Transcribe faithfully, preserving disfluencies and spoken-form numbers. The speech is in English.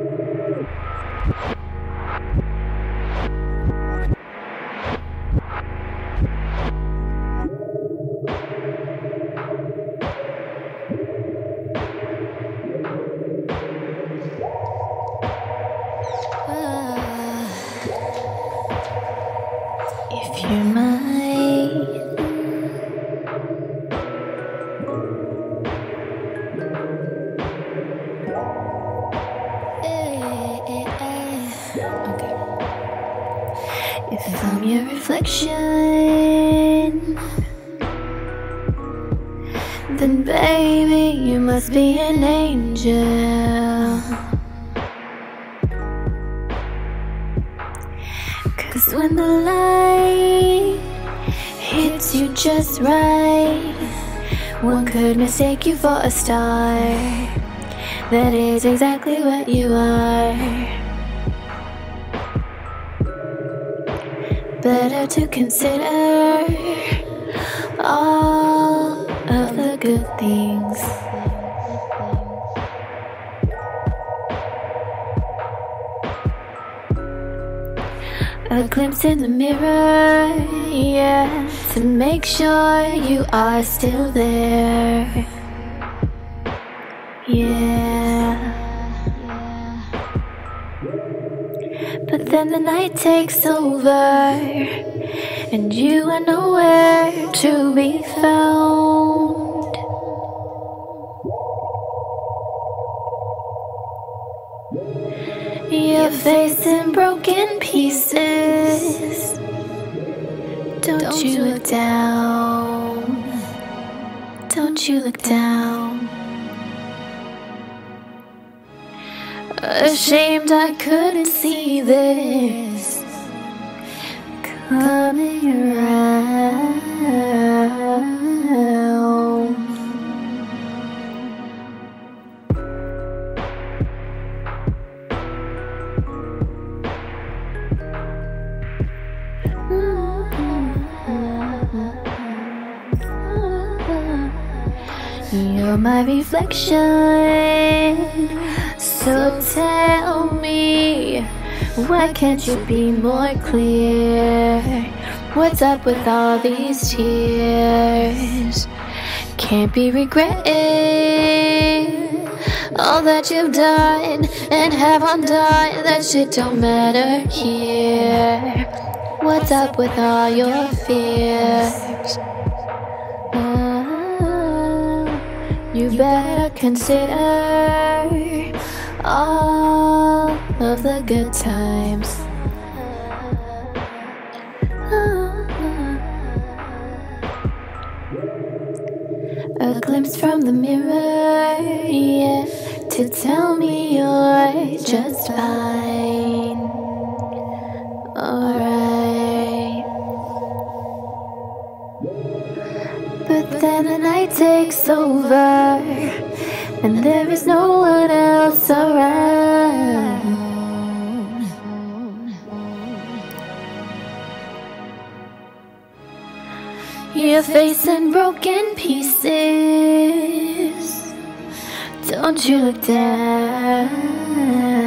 If you're mine, okay. If I'm your reflection, then baby, you must be an angel. 'Cause when the light hits you just right, one could mistake you for a star. That is exactly what you are. Better to consider all of the good things. A glimpse in the mirror, yeah, to make sure you are still there. Yeah. But then the night takes over, and you are nowhere to be found. Your face in broken pieces. Don't you look down. Don't you look down. Ashamed I couldn't see this coming around. You're my reflection, so tell me, why can't you be more clear? What's up with all these tears? Can't be regretting all that you've done and have undone. That shit don't matter here. What's up with all your fears? You better consider all of the good times. A glimpse from the mirror, yeah, to tell me you're just fine. Alright. But then the night takes over, and there is no one else around. Your face in broken pieces. Don't you look down.